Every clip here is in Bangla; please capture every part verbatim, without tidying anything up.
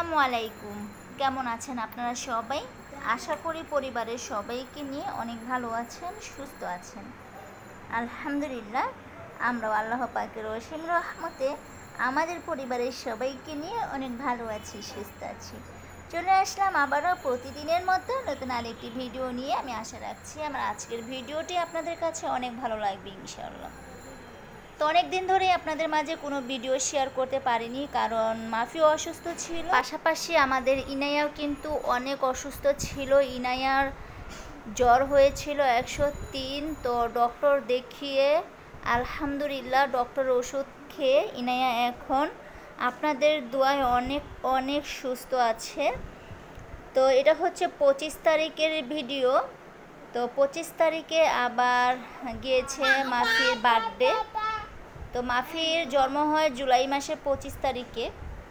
আসসালামু আলাইকুম। কেমন আছেন আপনারা সবাই? আশা করি পরিবারের সবাইকে নিয়ে অনেক ভালো আছেন, সুস্থ আছেন। আলহামদুলিল্লাহ, আমরাও আল্লাহ পাকের অসীম রহমতে আমাদের পরিবারের সবাইকে নিয়ে অনেক ভালো আছি, সুস্থ আছি। চলে আসলাম আবারও প্রতিদিনের মতো নতুন আরেকটি ভিডিও নিয়ে। আমি আশা রাখছি আমার আজকের ভিডিওটি আপনাদের কাছে অনেক ভালো লাগবে ইনশাআল্লাহ। তো অনেক দিন ধরে আপনাদের মাঝে কোনো ভিডিও শেয়ার করতে পারিনি, কারণ মাফিও অসুস্থ ছিল, পাশাপাশি আমাদের ইনায়াও কিন্তু অনেক অসুস্থ ছিল। ইনায়ার জ্বর হয়েছিল একশো তিন। তো ডক্টর দেখিয়ে আলহামদুলিল্লাহ ডক্টর ওষুধ খেয়ে ইনায়া এখন আপনাদের দোয়ায় অনেক অনেক সুস্থ আছে। তো এটা হচ্ছে পঁচিশ তারিখের ভিডিও। তো পঁচিশ তারিখে আবার গিয়েছে মাফির বার্থডে। তো মাফির জন্ম হয় জুলাই মাসের পঁচিশ তারিখে।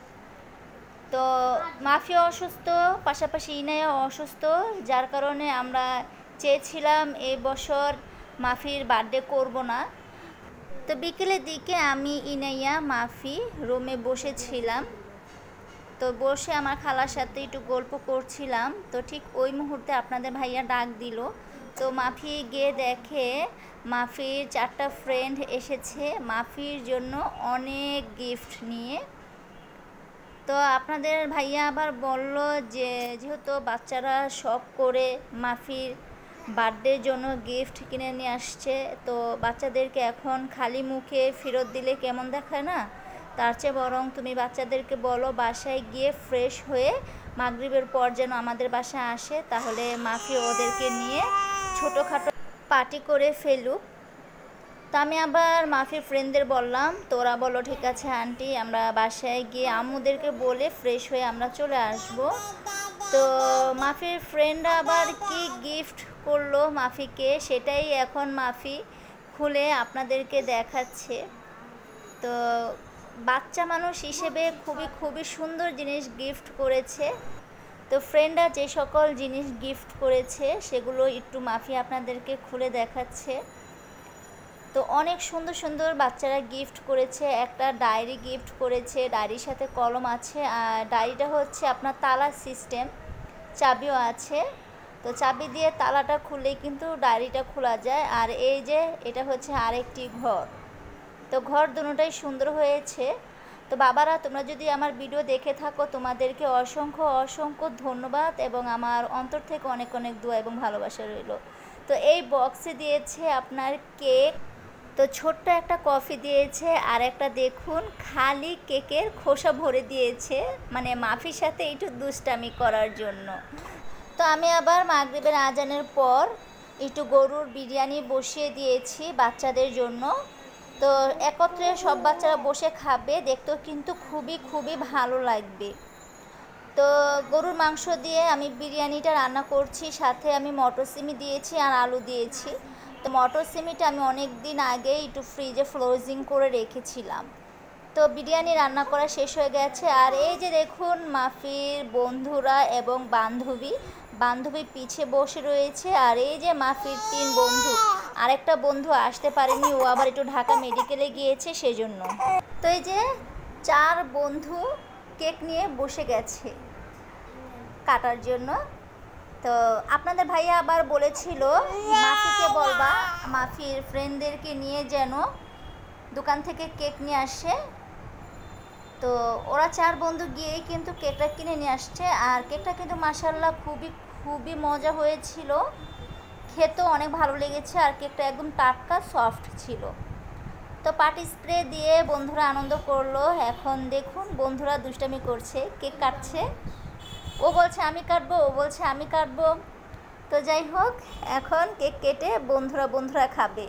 তো মাফি অসুস্থ, পাশাপাশি ইনায়া অসুস্থ, যার কারণে আমরা চেয়েছিলাম এই বছর মাফির বার্থডে করব না। তো বিকেলের দিকে আমি ইনাইয়া মাফি রুমে বসেছিলাম। তো বসে আমার খালার সাথে একটু গল্প করছিলাম। তো ঠিক ওই মুহূর্তে আপনাদের ভাইয়া ডাক দিল। তো মাফি গিয়ে দেখে মাফির চারটা ফ্রেন্ড এসেছে মাফির জন্য অনেক গিফট নিয়ে। তো আপনাদের ভাইয়া আবার বলল যে যেহেতু বাচ্চারা শখ করে মাফির বার্থডের জন্য গিফট কিনে নিয়ে আসছে, তো বাচ্চাদেরকে এখন খালি মুখে ফেরত দিলে কেমন দেখায় না, তার চেয়ে বরং তুমি বাচ্চাদেরকে বলো বাসায় গিয়ে ফ্রেশ হয়ে মাগরিবের পর যেন আমাদের বাসায় আসে, তাহলে মাফি ওদেরকে নিয়ে ছোটোখাটো পার্টি করে ফেলুক। তো আমি আবার মাফির ফ্রেন্ডদের বললাম, তোরা বলো ঠিক আছে আন্টি, আমরা বাসায় গিয়ে আম্মুদেরকে বলে ফ্রেশ হয়ে আমরা চলে আসব। তো মাফির ফ্রেন্ডরা আবার কি গিফট করলো মাফিকে, সেটাই এখন মাফি খুলে আপনাদেরকে দেখাচ্ছে। তো বাচ্চা মানুষ হিসেবে খুবই খুবই সুন্দর জিনিস গিফট করেছে। তো ফ্রেন্ডরা যে সকল জিনিস গিফট করেছে সেগুলো একটু মাফি আপনাদেরকে খুলে দেখাচ্ছে। তো অনেক সুন্দর সুন্দর বাচ্চারা গিফট করেছে। একটা ডায়েরি গিফট করেছে, ডায়েরির সাথে কলম আছে, আর ডায়েরিটা হচ্ছে আপনার তালা সিস্টেম, চাবিও আছে। তো চাবি দিয়ে তালাটা খুললেই কিন্তু ডায়েরিটা খোলা যায়। আর এই যে এটা হচ্ছে আরেকটি ঘর। তো ঘর দুটোটাই সুন্দর হয়েছে। তো বাবারা, তোমরা যদি আমার ভিডিও দেখে থাকো তোমাদেরকে অসংখ্য অসংখ্য ধন্যবাদ এবং আমার অন্তর থেকে অনেক অনেক দোয়া এবং ভালোবাসা রইল। তো এই বক্সে দিয়েছে আপনার কেক, তো ছোট্ট একটা কফি দিয়েছে, আর একটা দেখুন খালি কেকের খোসা ভরে দিয়েছে, মানে মাফির সাথে একটু দুষ্টামি করার জন্য। তো আমি আবার মাগরিবের আজানের পর একটু গরুর বিরিয়ানি বসিয়ে দিয়েছি বাচ্চাদের জন্য। তো একত্রে সব বাচ্চারা বসে খাবে, দেখতেও কিন্তু খুবই খুবই ভালো লাগবে। তো গরুর মাংস দিয়ে আমি বিরিয়ানিটা রান্না করছি, সাথে আমি মটরশুঁটি দিয়েছি আর আলু দিয়েছি। তো মটরশুঁটিটা আমি অনেক দিন আগে একটু ফ্রিজে ফ্রোজিং করে রেখেছিলাম। তো বিরিয়ানি রান্না করা শেষ হয়ে গেছে। আর এই যে দেখুন মাফির বন্ধুরা এবং বান্ধবী বান্ধবী পিছে বসে রয়েছে। আর এই যে মাফির তিন বন্ধু, আরেকটা বন্ধু আসতে পারেনি, ও আবার একটু ঢাকা মেডিকেলে গিয়েছে সেজন্য। তো এই যে চার বন্ধু কেক নিয়ে বসে গেছে কাটার জন্য। তো আপনাদের ভাইয়া আবার বলেছিল মাফিকে বলবা মাফির ফ্রেন্ডদেরকে নিয়ে যেন দোকান থেকে কেক নিয়ে আসে। তো ওরা চার বন্ধু গিয়েই কিন্তু কেকটা কিনে নিয়ে আসছে। আর কেকটা কিন্তু মাশাআল্লাহ খুবই খুবই মজা হয়েছিল, খেতেও অনেক ভালো লেগেছে, আর কেকটা একদম টাটকা সফট ছিল। তো পার্টি স্প্রে দিয়ে বন্ধুরা আনন্দ করলো। এখন দেখুন বন্ধুরা দুষ্টামি করছে, কেক কাটছে, ও বলছে আমি কাটবো, ও বলছে আমি কাটবো। তো যাই হোক, এখন কেক কেটে বন্ধুরা বন্ধুরা খাবে।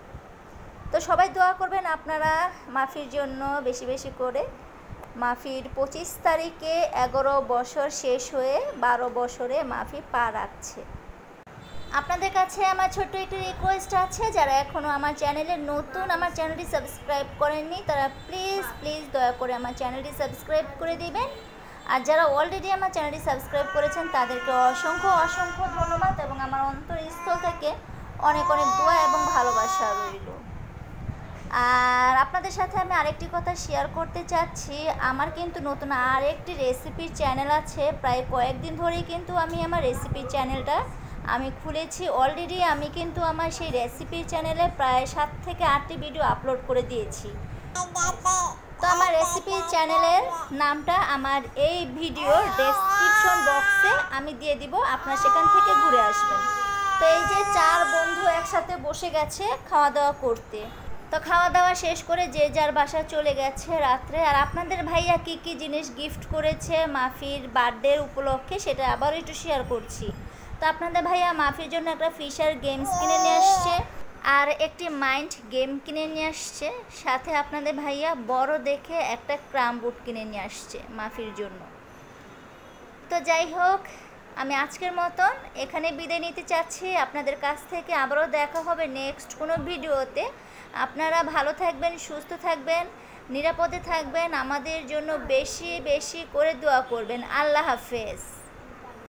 তো সবাই দোয়া করবেন আপনারা মাফির জন্য বেশি বেশি করে। মাফির পঁচিশ তারিখে এগারো বছর শেষ হয়ে বারো বছরে মাফি পা রাখছে। আপনাদের কাছে আমার ছোট্ট একটি রিকোয়েস্ট আছে, যারা এখনও আমার চ্যানেলে নতুন, আমার চ্যানেলটি সাবস্ক্রাইব করেননি, তারা প্লিজ প্লিজ দয়া করে আমার চ্যানেলটি সাবস্ক্রাইব করে দিবেন। আর যারা অলরেডি আমার চ্যানেলটি সাবস্ক্রাইব করেছেন তাদেরকে অসংখ্য অসংখ্য ধন্যবাদ এবং আমার অন্তরস্থল থেকে অনেক অনেক দোয়া এবং ভালোবাসা রইল। আর আপনাদের সাথে আমি আরেকটি কথা শেয়ার করতে চাচ্ছি, আমার কিন্তু নতুন আরেকটি রেসিপির চ্যানেল আছে। প্রায় কয়েকদিন ধরেই কিন্তু আমি আমার রেসিপির চ্যানেলটা আমি খুলেছি। অলরেডি আমি কিন্তু আমার সেই রেসিপির চ্যানেলে প্রায় সাত থেকে আটটি ভিডিও আপলোড করে দিয়েছি। তো আমার রেসিপি চ্যানেলের নামটা আমার এই ভিডিওর ডেসক্রিপশন বক্সে আমি দিয়ে দিব, আপনারা সেখান থেকে ঘুরে আসবেন। তো এই যে চার বন্ধু একসাথে বসে গেছে খাওয়া দাওয়া করতে। তো খাওয়া দাওয়া শেষ করে যে যার বাসায় চলে গেছে রাত্রে। আর আপনাদের ভাইয়া কি কি জিনিস গিফট করেছে মাফির বার্থডের উপলক্ষে সেটা আবার একটু শেয়ার করছি। তো আপনাদের ভাইয়া মাফির জন্য একটা ফিশার গেমস কিনে নিয়ে আসছে, আর একটি মাইন্ড গেম কিনে নিয়ে আসছে, সাথে আপনাদের ভাইয়া বড় দেখে একটা ক্রাম বুট কিনে নিয়ে আসছে মাফির জন্য। তো যাই হোক, আমি আজকের মতন এখানে বিদায় নিতে চাচ্ছি আপনাদের কাছ থেকে। আবারও দেখা হবে নেক্সট কোনো ভিডিওতে। আপনারা ভালো থাকবেন, সুস্থ থাকবেন, নিরাপদে থাকবেন, আমাদের জন্য বেশি বেশি করে দোয়া করবেন। আল্লাহ হাফেজ।